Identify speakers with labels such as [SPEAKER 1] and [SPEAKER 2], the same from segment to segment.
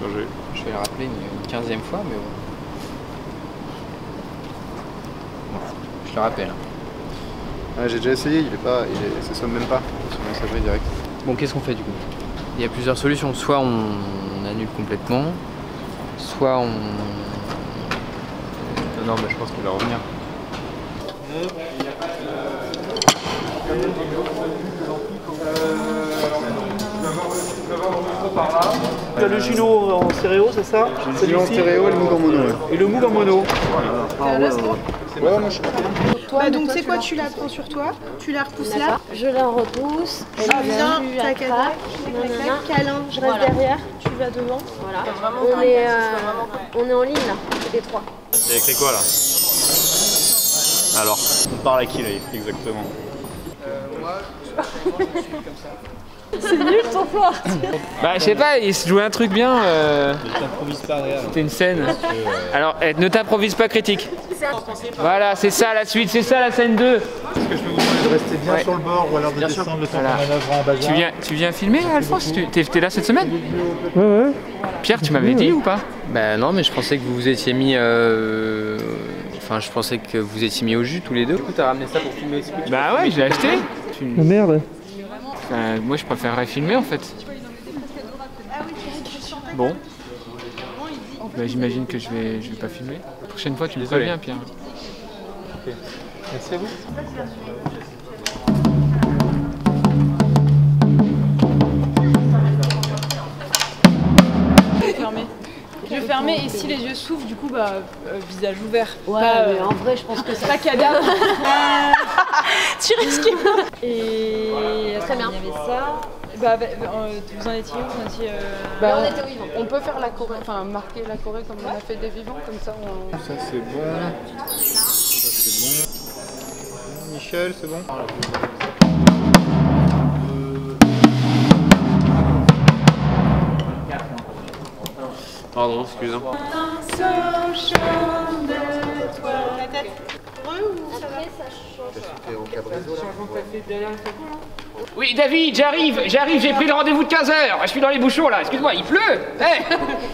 [SPEAKER 1] Bien joué.
[SPEAKER 2] Je vais le rappeler une 15e fois, mais bon. Je le rappelle.
[SPEAKER 1] Ouais, j'ai déjà essayé, ça sonne même pas sur la messagerie directe.
[SPEAKER 2] Bon, qu'est-ce qu'on fait du coup? Il y a plusieurs solutions. Soit on annule complètement, soit on...
[SPEAKER 1] Non, mais je pense qu'il va revenir.
[SPEAKER 3] Tu as le Juno en stéréo, c'est ça?
[SPEAKER 1] Le Juno en stéréo et le Moog en mono. Ouais.
[SPEAKER 3] Et le Moog en mono.
[SPEAKER 1] Ah ouais, moi je suis
[SPEAKER 4] Bah donc c'est quoi, tu la prends sur toi, tu la repousses là,
[SPEAKER 5] je la repousse,
[SPEAKER 4] tu viens, tac, câlin,
[SPEAKER 5] je reste derrière, tu vas devant. Voilà. On est en ligne là, les trois.
[SPEAKER 1] Il y a écrit quoi là? Alors, on parle à qui là exactement?
[SPEAKER 2] Moi, je suis comme ça.
[SPEAKER 5] C'est nul ton plan.
[SPEAKER 2] Bah je sais pas, il se jouait un truc bien.
[SPEAKER 1] Ne t'improvise pas réel.
[SPEAKER 2] C'était une scène. Alors, ne t'improvise pas critique. Voilà, c'est ça la suite, c'est ça la scène 2.
[SPEAKER 6] Est-ce que je peux vous demander de rester bien sur le bord ou alors de descendre le temps qu'on manœuvre en bazar?
[SPEAKER 2] Tu viens filmer là, Alphonse? T'es là cette semaine?
[SPEAKER 3] Ouais.
[SPEAKER 2] Pierre, tu m'avais dit ou pas?
[SPEAKER 7] Bah non, mais je pensais que vous vous étiez mis... Enfin, je pensais que vous étiez mis au jus tous les deux.
[SPEAKER 2] Du coup, t'as ramené ça pour filmer aussi?
[SPEAKER 7] Bah ouais, je l'ai acheté.
[SPEAKER 3] Oh merde.
[SPEAKER 2] Moi, je préférerais filmer en fait. Bon. Bah, j'imagine que je vais pas filmer. La prochaine fois, tu me préviens, Pierre.
[SPEAKER 6] Ok. Merci à vous.
[SPEAKER 8] Les yeux fermés et si les yeux s'ouvrent, du coup, visage ouvert.
[SPEAKER 5] Ouais, mais en vrai, je pense que c'est
[SPEAKER 8] pas cadavre. Tu risques.
[SPEAKER 5] Et très bien.
[SPEAKER 8] Il y avait ça. Vous en étiez où?
[SPEAKER 5] On était au vivant.
[SPEAKER 8] On peut faire la Corée, enfin marquer la Corée comme on a fait des vivants, comme ça on...
[SPEAKER 1] Ça c'est bon. Ça c'est bon. Michel, c'est bon?
[SPEAKER 7] Pardon, excuse-moi.
[SPEAKER 2] Oui, David, j'arrive, j'ai pris le rendez-vous de 15h. Je suis dans les bouchons là, excuse-moi, il pleut. Hey.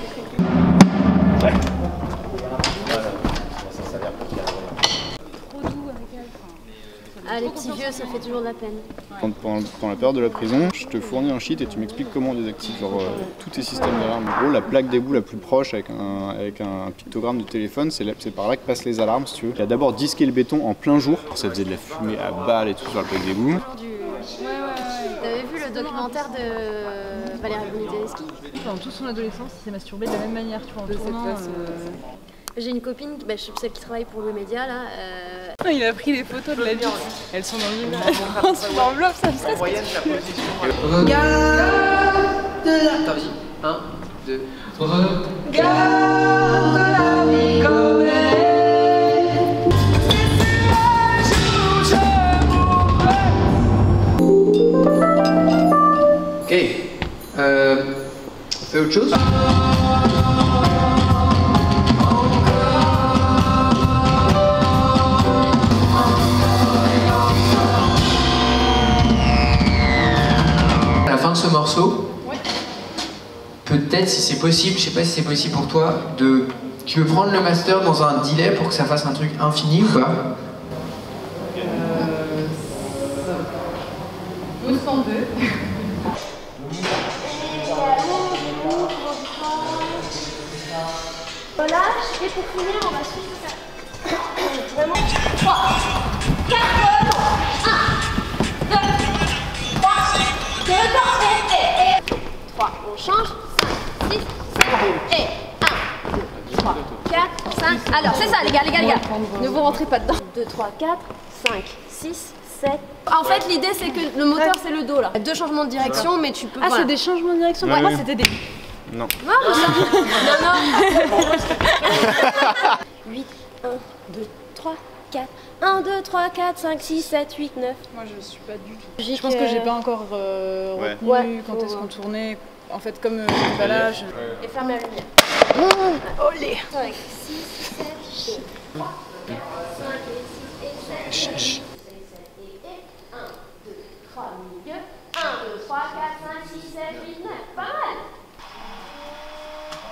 [SPEAKER 5] Ah, les petits vieux, ça fait toujours de la peine.
[SPEAKER 1] Pendant la période de la prison, je te fournis un sheet et tu m'expliques comment on désactive tous tes systèmes d'alarme. En gros, la plaque d'égout la plus proche avec un pictogramme de téléphone, c'est par là que passent les alarmes si tu veux. Il a d'abord disqué le béton en plein jour, ça faisait de la fumée à balles et tout sur la plaque d'égout.
[SPEAKER 5] T'avais vu le documentaire de Valérie Bruni-Tedeschi?
[SPEAKER 8] Pendant toute son adolescence, il s'est masturbé de la même manière, tu vois, en tournant.
[SPEAKER 5] J'ai une copine, celle qui travaille pour le média là.
[SPEAKER 8] Il a pris les photos de la vie. Elles sont dans l'image. Sous l'enveloppe, ça me stresse.
[SPEAKER 2] Attends, vas-y. 1, 2, 3. Ok. On fait autre chose? À la fin de ce morceau, peut-être si c'est possible, je sais pas si c'est possible pour toi, tu veux prendre le master dans un delay pour que ça fasse un truc infini ou pas?
[SPEAKER 8] 202.
[SPEAKER 5] Relâche et pour finir, on va suivre ça. Vraiment. 3, 4, 1, 2, 3, 3, on change. 5, 6, 7 et 1, 2, 3, 4, 5. Alors, c'est ça, les gars. Ne vous rentrez pas dedans. 2, 3, 4, 5, 6, 7. En fait, l'idée, c'est que le moteur, c'est le dos là. 2 changements de direction, mais tu peux.
[SPEAKER 8] Ah, c'est des changements de direction? Moi, c'était des.
[SPEAKER 1] Non.
[SPEAKER 5] Non, mais ça... non. 8, 1, 2, 3, 4. 1, 2, 3, 4, 5, 6, 7, 8, 9.
[SPEAKER 8] Moi, je suis pas du tout. Je pense que j'ai pas encore retenu quand est-ce qu'on tournait. En fait, comme le déballage.
[SPEAKER 5] Et fermez la lumière.
[SPEAKER 8] Olé!
[SPEAKER 5] 5, 6, 7, 3, 4, 5, 6 et 7. 1, 2, 3, milieu. 1, 2, 3, 4, 5, 6, 7, 8, 9. Pas mal!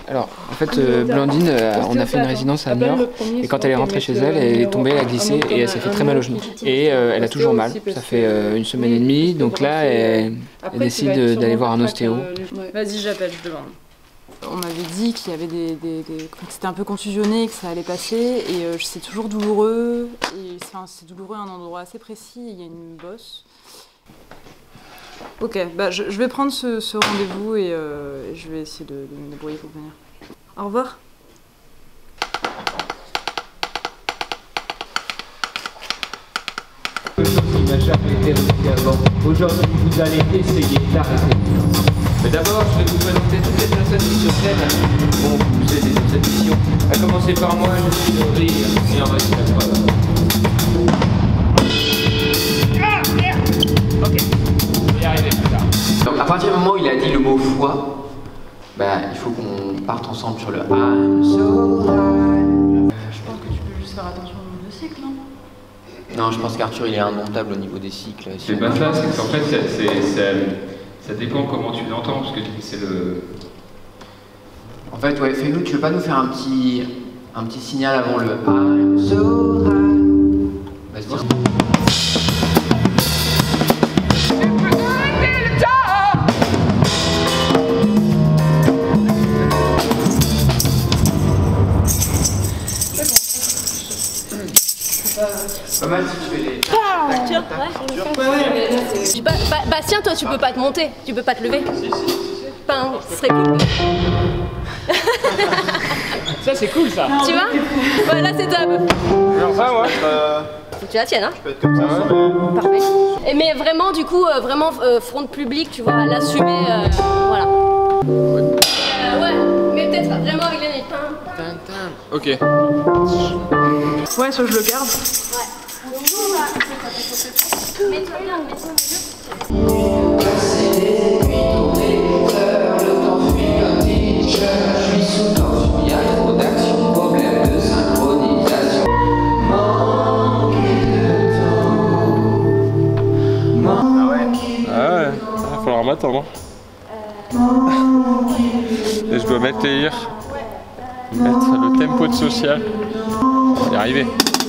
[SPEAKER 2] Alors, en fait, Blandine, on a fait une résidence à Niort, et quand elle est rentrée chez elle, elle est tombée, elle a glissé, et elle s'est fait très mal au genou. Et elle a toujours mal, ça fait 1 semaine et demie, donc là, elle décide d'aller voir un ostéo.
[SPEAKER 8] Vas-y, j'appelle, je demande. On m'avait dit qu'il y avait que c'était un peu contusionné, que ça allait passer, et c'est toujours douloureux, et c'est douloureux à un endroit assez précis, il y a une bosse. Ok, bah je vais prendre ce rendez-vous et je vais essayer de me débrouiller pour venir. Au revoir.
[SPEAKER 2] Il n'a jamais été reçu avant. Aujourd'hui, vous allez essayer d'arrêter. Mais d'abord, je vais vous présenter toutes les personnes qui sur scène vont vous aider dans cette mission. À commencer par moi, je suis de rire et en reste la preuve. Ok, je vais y arriver plus tard. Donc à partir du moment où il a dit le mot foi, bah, il faut qu'on parte ensemble sur le I'm so high.
[SPEAKER 8] Je pense que tu peux juste faire attention au nombre de cycles, non?
[SPEAKER 2] Non, je pense qu'Arthur il est indomptable au niveau des cycles.
[SPEAKER 9] C'est pas ça, c'est qu'en fait ça dépend comment tu l'entends, parce que c'est le...
[SPEAKER 2] En fait, ouais, fais-nous, tu veux pas nous faire un petit signal avant le I'm so high. Vas-y. Pas mal si tu fais les...
[SPEAKER 5] Bastien, toi tu peux pas te monter, tu peux pas te lever. Enfin, ce serait cool.
[SPEAKER 2] Ça c'est cool ça.
[SPEAKER 5] Tu vois? Voilà, c'est top.
[SPEAKER 1] Enfin, ouais.
[SPEAKER 5] Faut que tu la tiennes, hein?
[SPEAKER 1] Je peux être comme ça.
[SPEAKER 5] Parfait. Mais vraiment, du coup, front public, tu vois, l'assumer, voilà. Ouais, mais peut-être vraiment avec les nez.
[SPEAKER 7] Ok.
[SPEAKER 8] Ouais, soit je le garde.
[SPEAKER 5] Ouais. Donc nous, là, mets-toi bien, mets-toi au milieu.
[SPEAKER 2] Passer des aiguilles, tourner les fleurs, le temps fuit comme teacher. Je suis sous tension, y'a trop d'action, problème de synchronisation. Manquer de temps.
[SPEAKER 9] Ah ouais, il va falloir m'attendre. Et je dois mettre les lire. Mettre le tempo de social. On va y arriver.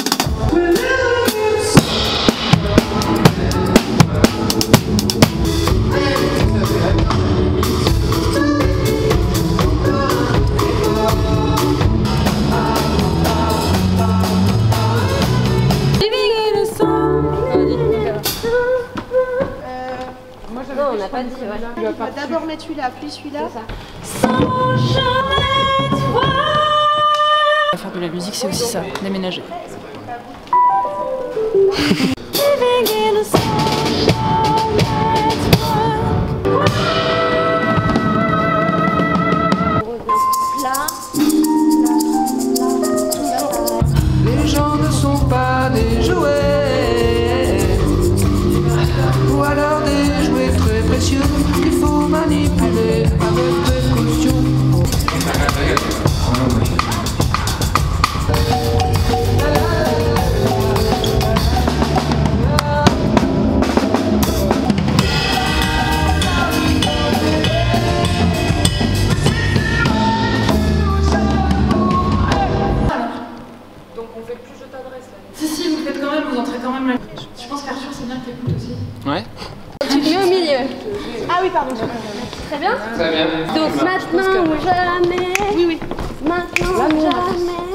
[SPEAKER 5] Non, on n'a pas dit, ouais.
[SPEAKER 4] On va d'abord mettre celui-là, puis celui-là.
[SPEAKER 8] Faire de la musique, c'est aussi ça, déménager.
[SPEAKER 2] Les gens ne sont pas des jouets, ou alors des jouets très précieux qu'il faut manipuler avec précaution.
[SPEAKER 8] Si, vous faites quand même, vous entrez quand même là. Je pense qu'Arthur, c'est bien que t'écoutes aussi.
[SPEAKER 7] Ouais.
[SPEAKER 5] Tu te mets au milieu. Ah oui, pardon. Très bien.
[SPEAKER 7] Très bien.
[SPEAKER 5] Donc maintenant ou jamais. Oui, oui. Maintenant ou jamais.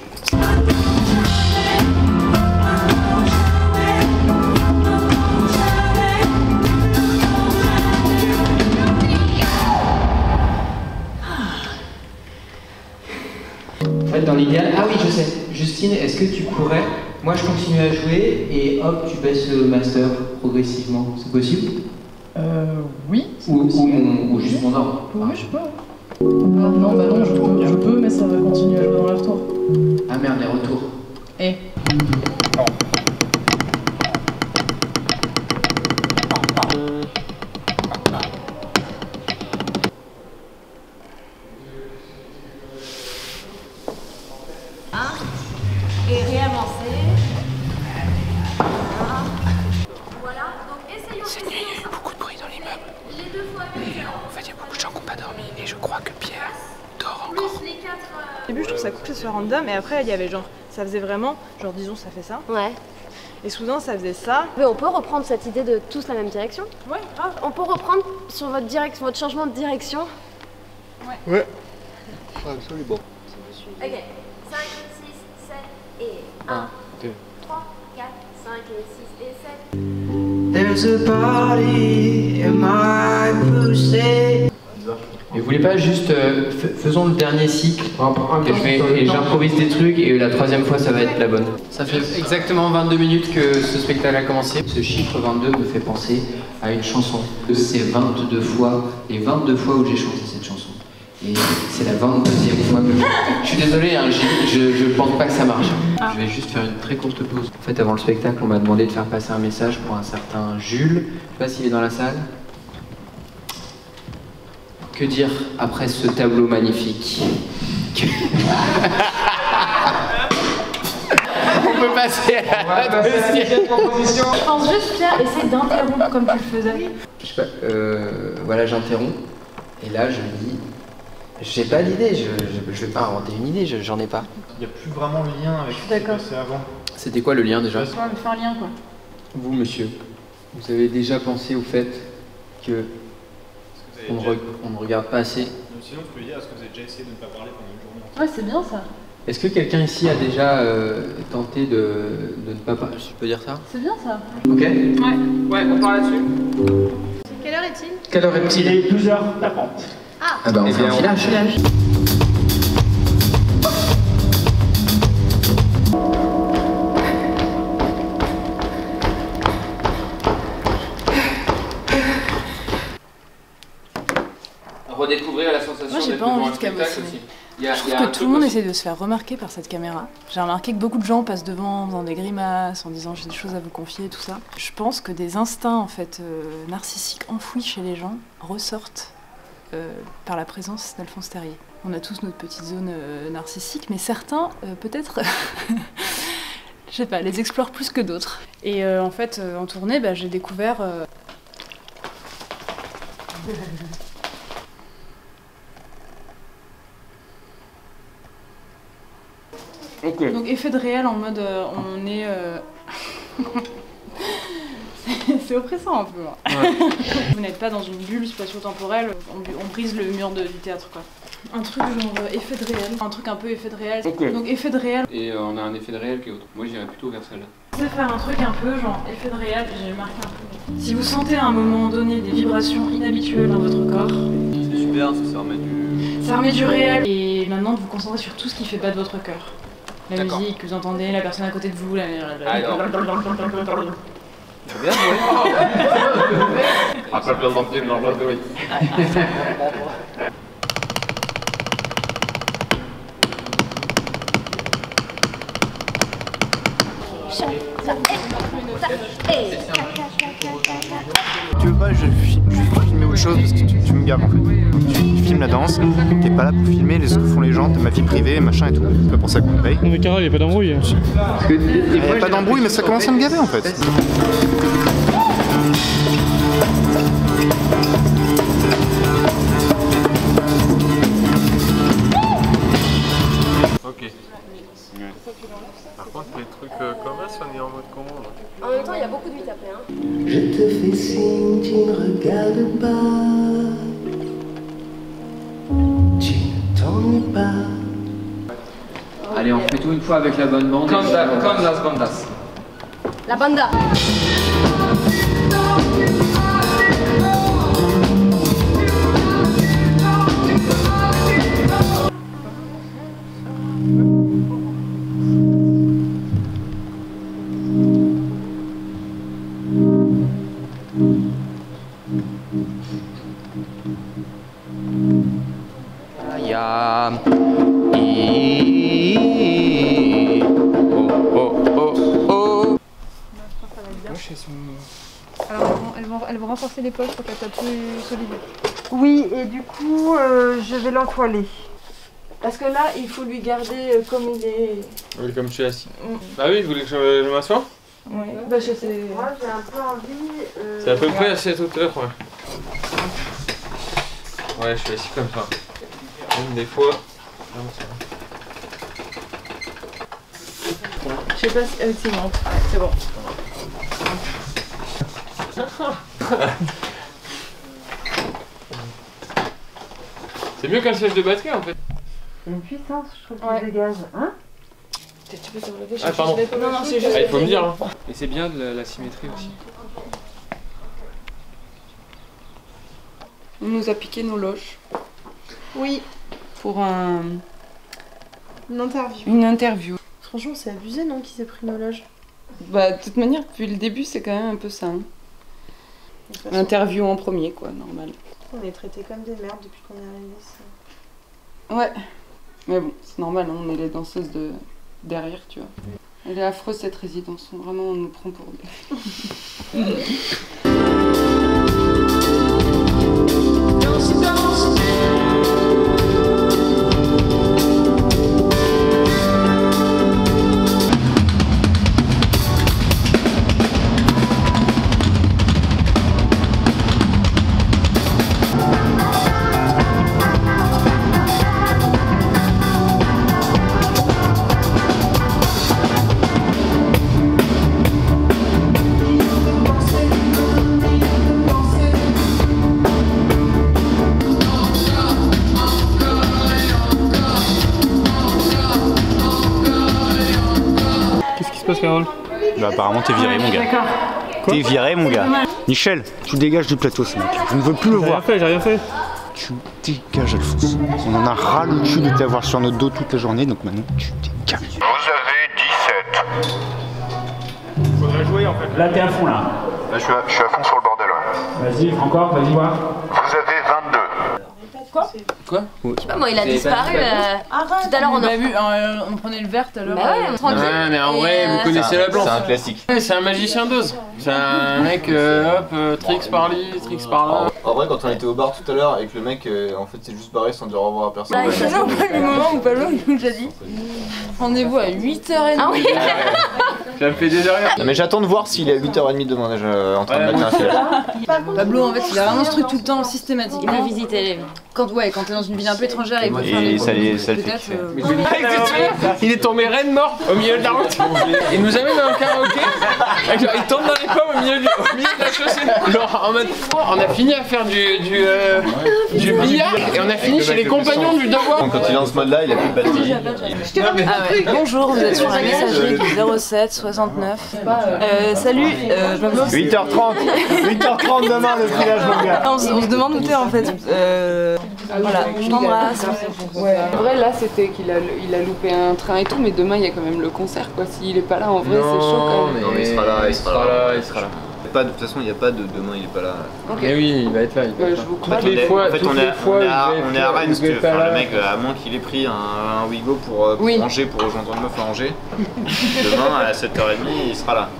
[SPEAKER 2] En fait, dans l'idéal, ah oui, je sais. Justine, est-ce que tu pourrais, moi je continue à jouer et hop, tu baisses le master progressivement. C'est possible?
[SPEAKER 10] Oui.
[SPEAKER 2] Ou juste mon ordre.
[SPEAKER 10] Oui, je peux. Non, bah non, je peux, mais ça va continuer à jouer dans les retours.
[SPEAKER 2] Ah merde, les retours.
[SPEAKER 10] Eh.
[SPEAKER 5] Et réavancer. Voilà. Donc essayons.
[SPEAKER 2] Il y a eu beaucoup de bruit dans l'immeuble.
[SPEAKER 5] Les deux fois.
[SPEAKER 2] Et en fait, il y a beaucoup de gens qui n'ont pas dormi. Et je crois que Pierre dort encore.
[SPEAKER 8] Au début, je trouve ça cool que ce soit random, et après, il y avait genre, ça faisait vraiment, genre disons, ça fait ça.
[SPEAKER 5] Ouais.
[SPEAKER 8] Et soudain, ça faisait ça.
[SPEAKER 5] Mais on peut reprendre cette idée de tous la même direction?
[SPEAKER 8] Ouais, grave.
[SPEAKER 5] On peut reprendre sur votre changement de direction?
[SPEAKER 6] Ouais. Absolument.
[SPEAKER 5] Ok. 5, 6, 7 et 1, 2, 3, 4, 5 et 6 et 7.
[SPEAKER 2] There's a body in my pussy. Et vous voulez pas juste faisons le dernier cycle et j'improvise des trucs et la troisième fois ça va être la bonne. Ça fait exactement 22 minutes que ce spectacle a commencé. Ce chiffre 22 me fait penser à une chanson. C'est 22 fois, les 22 fois où j'ai chanté cette chanson. Et c'est la 22e fois que je suis désolé, hein, je pense pas que ça marche. Je vais juste faire une très courte pause. En fait, avant le spectacle, on m'a demandé de faire passer un message pour un certain Jules. Je sais pas s'il est dans la salle. Que dire après ce tableau magnifique? On peut passer à la deuxième proposition.
[SPEAKER 8] Je pense juste, Pierre, essaie d'interrompre comme tu le faisais.
[SPEAKER 2] Je sais pas, voilà, j'interromps. Et là, je me dis, j'ai pas d'idée, je vais pas inventer une idée, j'en ai pas.
[SPEAKER 6] Il n'y a plus vraiment le lien avec ce qui s'est passé avant.
[SPEAKER 2] C'était quoi le lien déjà?
[SPEAKER 8] Ouais, mais fais un lien quoi.
[SPEAKER 2] Vous, monsieur, vous avez déjà pensé au fait que on ne regarde pas assez?
[SPEAKER 1] Sinon, je peux lui dire, est-ce que vous avez déjà essayé de ne pas parler pendant une journée?
[SPEAKER 8] Ouais, c'est bien ça.
[SPEAKER 2] Est-ce que quelqu'un ici a déjà tenté de ne pas parler? Je peux dire ça?
[SPEAKER 8] C'est bien ça.
[SPEAKER 2] Ok.
[SPEAKER 8] Ouais, on parle là-dessus.
[SPEAKER 4] Quelle heure est-il?
[SPEAKER 2] Quelle heure est-il?
[SPEAKER 3] Il est 12h40.
[SPEAKER 2] Ah bah on fait un filage. Redécouvrir la sensation.
[SPEAKER 8] Moi, j'ai pas envie de cabosser. Je trouve que tout le monde essaie de se faire remarquer par cette caméra. J'ai remarqué que beaucoup de gens passent devant en faisant des grimaces, en disant j'ai des choses à vous confier, tout ça. Je pense que des instincts en fait narcissiques enfouis chez les gens ressortent par la présence d'Alphonse Terrier. On a tous notre petite zone narcissique, mais certains peut-être, je sais pas, les explorent plus que d'autres. Et en fait, en tournée, j'ai découvert.
[SPEAKER 2] Okay.
[SPEAKER 8] Donc effet de réel en mode on est... c'est oppressant un peu. Hein. Ouais. Vous n'êtes pas dans une bulle spatio-temporelle, on brise le mur du théâtre quoi. Un truc genre effet de réel, un truc un peu effet de réel. Okay. Donc effet de réel.
[SPEAKER 2] Et on a un effet de réel qui est autre. Moi j'irais plutôt vers celle-là.
[SPEAKER 8] C'est faire un truc un peu genre effet de réel, j'ai marqué un peu. Si vous sentez à un moment donné des vibrations inhabituelles dans votre corps...
[SPEAKER 1] C'est super, ça remet du...
[SPEAKER 8] Ça remet du réel. Et maintenant vous vous concentrez sur tout ce qui fait battre votre cœur. La musique que vous entendez, la personne à côté de vous, la...
[SPEAKER 2] Alors... Bien joué.
[SPEAKER 1] Tu veux pas, je filmer autre chose parce que tu me gaves en fait. Tu filmes la danse, t'es pas là pour filmer ce que font les gens, t'as ma vie privée, machin et tout. C'est pas pour ça qu'on me paye.
[SPEAKER 3] Non mais Carole, il n'y a pas d'embrouille.
[SPEAKER 1] Il n'y a pas d'embrouille, mais ça commence à me gaver en fait.
[SPEAKER 9] Ok. Ouais. Par contre, les trucs comme ça, on est en mode commande.
[SPEAKER 5] En même temps, il y a beaucoup de 8 après. Hein.
[SPEAKER 11] Je te fais signe, tu ne regardes pas. Tu ne t'ennuies pas.
[SPEAKER 2] Allez, on fait tout une fois avec la bonne bande. Comme las bandas.
[SPEAKER 5] La banda.
[SPEAKER 8] Alors elles vont renforcer les poches pour qu'elles soient plus solides.
[SPEAKER 4] Oui, et du coup, je vais l'entoiler.
[SPEAKER 8] Parce que là, il faut lui garder comme il est...
[SPEAKER 9] Oui, comme je suis assis. Bah oui, vous voulez que je m'assoie?
[SPEAKER 8] Oui, bah je sais...
[SPEAKER 4] Moi, j'ai un peu envie...
[SPEAKER 9] C'est à peu près à cette hauteur, ouais. Ouais, je suis assis comme ça. Même des fois...
[SPEAKER 8] sais pas si... c'est bon. C'est bon.
[SPEAKER 9] C'est mieux qu'un siège de batterie en fait.
[SPEAKER 10] C'est une puissance, je trouve, qui dégage. Hein?
[SPEAKER 8] Tu peux te relever,
[SPEAKER 9] ah pardon.
[SPEAKER 8] Non, non, c'est juste...
[SPEAKER 9] Ah, il faut me dire. Hein. Et c'est bien de la symétrie aussi.
[SPEAKER 8] On nous a piqué nos loges.
[SPEAKER 4] Oui.
[SPEAKER 8] Pour
[SPEAKER 4] une interview.
[SPEAKER 8] Une interview.
[SPEAKER 4] Franchement, c'est abusé, non, qu'ils aient pris nos loges?
[SPEAKER 8] Bah, de toute manière, depuis le début, c'est quand même un peu ça. Hein. L'interview en premier, quoi, normal.
[SPEAKER 4] On est traités comme des merdes depuis qu'on est arrivé ici.
[SPEAKER 8] Ouais. Mais bon, c'est normal, hein, on est les danseuses de derrière, tu vois. Elle est affreuse cette résidence, vraiment on nous prend pour des...
[SPEAKER 3] Carole?
[SPEAKER 1] Bah apparemment t'es viré mon gars. T'es viré mon gars. Michel, tu dégages du plateau ce mec. Je ne veux plus le voir.
[SPEAKER 3] J'ai rien fait.
[SPEAKER 1] Tu dégages Alphonse. On en a ras le cul de t'avoir sur notre dos toute la journée, donc maintenant tu dégages.
[SPEAKER 12] Vous avez 17.
[SPEAKER 3] Faudrait jouer en fait. Là t'es à fond là.
[SPEAKER 12] Là je suis à fond sur le bordel ouais.
[SPEAKER 3] Vas-y, encore, vas-y voir.
[SPEAKER 12] Vous avez 22.
[SPEAKER 5] Quoi? Je sais pas moi, il a disparu tout à l'heure.
[SPEAKER 8] On a vu, on prenait le vert tout à l'heure.
[SPEAKER 5] Bah ouais, tranquille.
[SPEAKER 9] Ouais, mais en vrai, vous connaissez la planche.
[SPEAKER 7] C'est un classique.
[SPEAKER 9] Ouais, c'est un magicien d'ose. C'est un mec, hop, tricks par-li, tricks par-là.
[SPEAKER 7] En vrai, quand on était au bar tout à l'heure et que le mec, en fait, s'est juste barré sans dire au revoir à personne.
[SPEAKER 8] Bah, c'est toujours pas le moment où Pablo nous a dit rendez-vous à 8h30.
[SPEAKER 5] Ah oui.
[SPEAKER 9] Ça me fait déjà rire.
[SPEAKER 7] Non, mais j'attends de voir s'il est à 8h30 demain déjà en train de mettre un fil.
[SPEAKER 8] Pablo, en fait, il a vraiment ce truc tout le temps systématique.
[SPEAKER 5] Il veut visiter les villes.
[SPEAKER 8] Quand t'es dans une ville un peu étrangère et
[SPEAKER 1] ça le fait kiffer.
[SPEAKER 9] Il est tombé reine mort au milieu de la route. Il nous amène dans un karaoké. Il tombe dans les pommes au milieu de la chaussée. Genre en mode, on a fini à faire du billard et on a fini chez les compagnons du devoir.
[SPEAKER 7] Quand il est dans ce mode là, il a plus de batterie.
[SPEAKER 8] Bonjour, vous êtes sur la messagerie du 07 69. Salut, je m'appelle...
[SPEAKER 1] 8h30 8h30 demain le village mon gars.
[SPEAKER 8] On se demande où t'es en fait. Voilà, je t'embrasse. Ouais. En vrai, là, c'était qu'il a loupé un train et tout, mais demain, il y a quand même le concert, quoi. S'il est pas là, en vrai, c'est chaud quand même.
[SPEAKER 7] Non, mais il sera là, il sera là. De toute façon, il n'y a pas de demain, il est pas là.
[SPEAKER 9] Okay. Mais oui, il va être là.
[SPEAKER 1] On est à Rennes, parce que le mec, à moins qu'il ait pris un Wigo pour Angers, pour rejoindre une meuf à Angers, demain à 7h30, il sera là.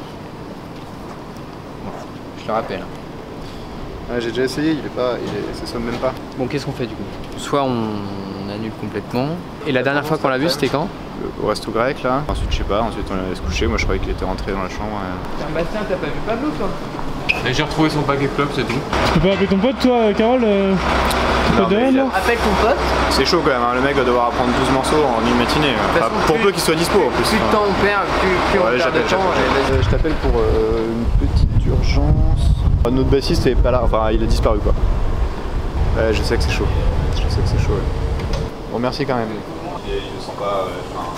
[SPEAKER 7] Je le rappelle.
[SPEAKER 1] Ouais, j'ai déjà essayé, ça sonne même pas.
[SPEAKER 7] Bon, qu'est-ce qu'on fait du coup? Soit on annule complètement. Et la dernière fois qu'on l'a vu, c'était quand?
[SPEAKER 1] Au resto grec là. Ensuite, je sais pas, ensuite on allait se coucher. Moi, je croyais qu'il était rentré dans la chambre.
[SPEAKER 9] Bastien, t'as pas vu Pablo toi? J'ai retrouvé son paquet club, c'est tout.
[SPEAKER 3] Tu peux appeler ton pote, toi, Carole?
[SPEAKER 8] Appelle ton pote.
[SPEAKER 1] C'est chaud quand même, hein. Le mec va devoir apprendre 12 morceaux en une matinée. Enfin, pour peu qu'il soit dispo en plus.
[SPEAKER 2] Plus de temps on perd, plus on perd de temps.
[SPEAKER 1] Je t'appelle pour une petite urgence. Notre bassiste est pas là, enfin il a disparu quoi. Ouais, je sais que c'est chaud. Ouais. Bon, merci quand même. Il ne sent pas.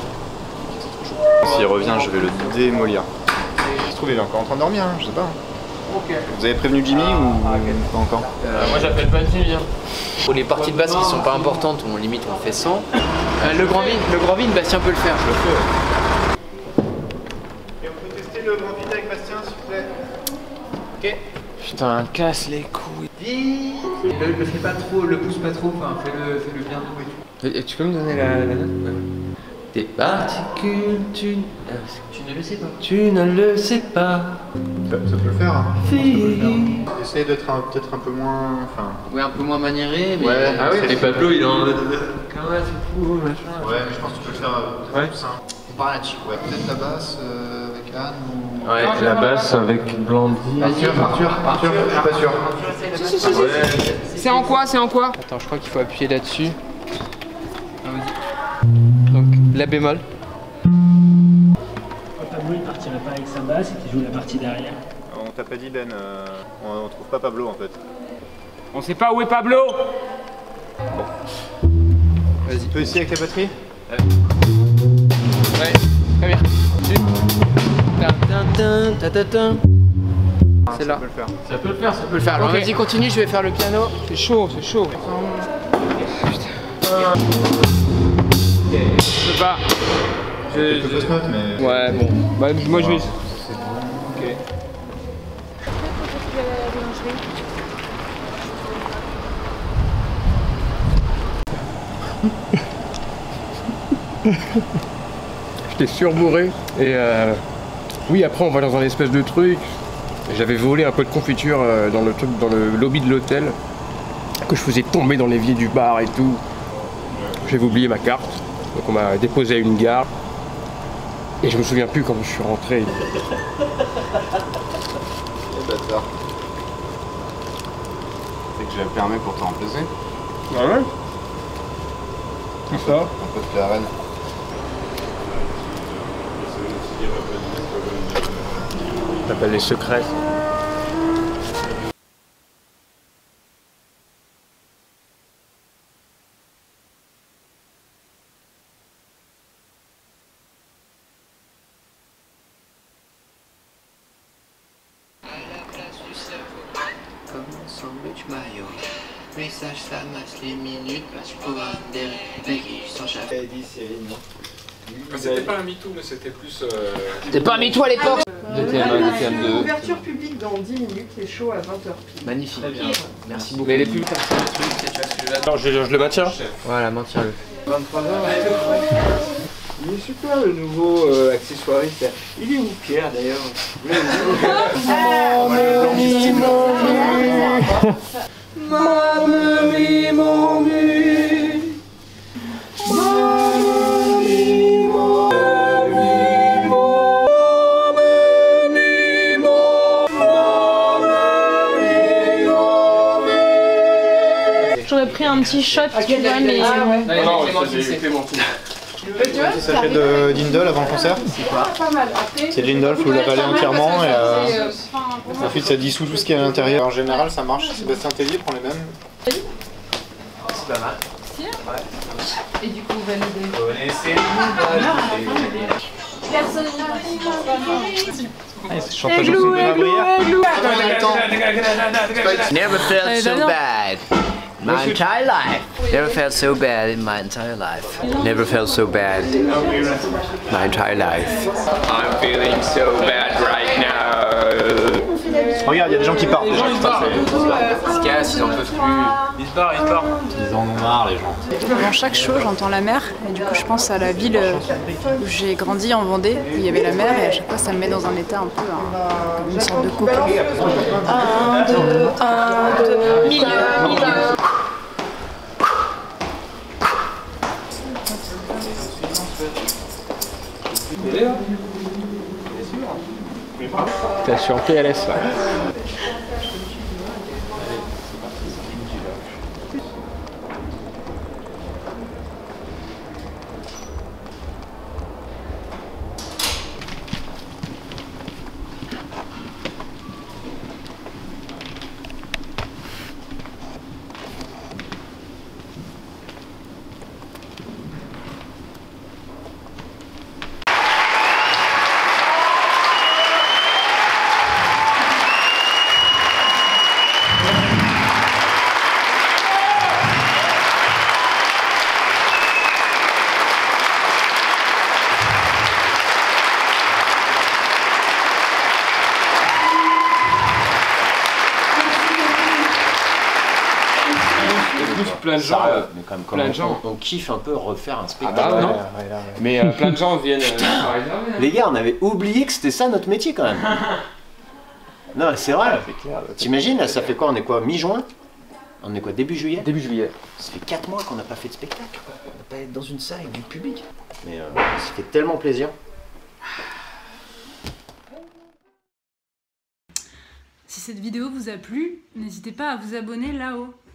[SPEAKER 1] S'il revient, je vais le démolir. Il se trouve, il est encore en train de dormir, hein, je sais pas. Vous avez prévenu Jimmy ou pas encore?
[SPEAKER 9] Moi j'appelle pas Jimmy. Hein.
[SPEAKER 2] Pour les parties de basse qui sont pas importantes, on limite on fait 100. Le grand vide, Bastien peut le faire.
[SPEAKER 1] Je le fais. Et on peut tester le grand vide avec Bastien s'il vous plaît? Ok.
[SPEAKER 9] Putain, casse les couilles.
[SPEAKER 2] Le fais pas trop, le pousse pas trop, enfin fais-le bien doux et tout.
[SPEAKER 9] Tu peux me donner la note?
[SPEAKER 2] Tes particules, tu ne le sais pas. Tu ne le sais pas.
[SPEAKER 1] Ça peut le faire. Hein. Essaye d'être peut-être un peu moins. Enfin...
[SPEAKER 2] Ouais, un peu moins maniéré. Mais
[SPEAKER 1] ouais,
[SPEAKER 9] ah oui,
[SPEAKER 2] et Pablo il est en mode. Comment c'est fou, machin.
[SPEAKER 1] Ouais, mais je pense que tu peux le faire plus simple. On part là-dessus. Ouais, peut-être la basse avec Anne ou.
[SPEAKER 9] Ouais, la basse avec Blandy.
[SPEAKER 1] Arthur, je suis pas sûr.
[SPEAKER 2] C'est en quoi?
[SPEAKER 7] Attends, je crois qu'il faut appuyer là-dessus. Donc, la bémol.
[SPEAKER 3] Pablo il partirait pas avec sa basse et qu'il joue la partie derrière.
[SPEAKER 1] On t'a pas dit Ben, on trouve pas Pablo en fait.
[SPEAKER 9] On sait pas où est Pablo.
[SPEAKER 1] Vas-y. Tu peux essayer avec la batterie?
[SPEAKER 9] Ouais, très bien. C'est là.
[SPEAKER 1] Ça peut le faire.
[SPEAKER 9] Ça peut le faire. Alors vas-y, continue, je vais faire le piano. C'est chaud, c'est chaud. Je peux pas.
[SPEAKER 1] Quelques fausses notes, mais...
[SPEAKER 9] Ouais, bon. Bah, moi je vais...
[SPEAKER 1] Ok.
[SPEAKER 13] J'étais surbourré et oui, après on va dans un espèce de truc. J'avais volé un peu de confiture dans le lobby de l'hôtel que je faisais tomber dans l'évier du bar et tout. J'avais oublié ma carte, donc on m'a déposé à une gare et je me souviens plus comment je suis rentré.
[SPEAKER 1] Bâtard. C'est que j'ai le permis pour te remplacer.
[SPEAKER 13] Ah ouais? Tout ça?
[SPEAKER 1] Un peu de Claren.
[SPEAKER 13] Ça s'appelle les secrets.
[SPEAKER 11] Comme un sandwich maillot. Message ça masse les minutes, parce que pour un des qui sont chaffés.
[SPEAKER 13] C'était pas un MeToo, mais c'était plus.
[SPEAKER 9] C'était pas un MeToo à l'époque.
[SPEAKER 10] DTM2. Ouverture publique dans 10 minutes, les shows à 20h.
[SPEAKER 9] Magnifique. Merci beaucoup.
[SPEAKER 13] Mais les plus. Non, je le maintiens.
[SPEAKER 7] Voilà, maintiens-le.
[SPEAKER 11] 23h. Il est super le nouveau accessoiriste. Il est où Pierre d'ailleurs?
[SPEAKER 8] J'aurais pris un petit shot, tu vois, mais...
[SPEAKER 13] Non, c'est Clémentine.
[SPEAKER 1] Petit sachet de Dindol avant le concert. C'est Dindol, il faut l'avaler entièrement et ensuite ça dissout tout ce qui est à l'intérieur. En général ça marche, Sébastien Tellier prend les mêmes.
[SPEAKER 11] C'est pas mal.
[SPEAKER 10] Ouais. Et du coup, validé.
[SPEAKER 1] C'est chantage au de ma brière.
[SPEAKER 11] Never felt so bad. My entire life. Never felt so bad in my entire life. Never felt so bad. My entire life.
[SPEAKER 9] I'm feeling so bad right now.
[SPEAKER 1] Regarde, il y a des gens qui partent déjà.
[SPEAKER 9] Ils se cassent, ils en peuvent plus. Ils se barrent.
[SPEAKER 1] Ils en ont marre les gens.
[SPEAKER 8] Avant chaque show, j'entends la mer et du coup je pense à la ville où j'ai grandi en Vendée, où il y avait la mer et à chaque fois ça me met dans un état un peu comme une sorte de cocon. 1, 2, 1, 2, milieu.
[SPEAKER 13] T'es sur PLS là. Plein de gens,
[SPEAKER 14] mais plein de gens, on kiffe un peu refaire un spectacle.
[SPEAKER 13] Ah bah non. Mais plein de gens viennent.
[SPEAKER 14] Les gars, on avait oublié que c'était ça notre métier quand même. Non, c'est vrai. T'imagines, là, ça fait quoi? On est quoi, mi-juin? On est quoi, début juillet?
[SPEAKER 13] Début juillet.
[SPEAKER 14] Ça fait 4 mois qu'on n'a pas fait de spectacle. On n'a pas été dans une salle avec du public. Mais ça fait tellement plaisir.
[SPEAKER 8] Si cette vidéo vous a plu, n'hésitez pas à vous abonner là-haut.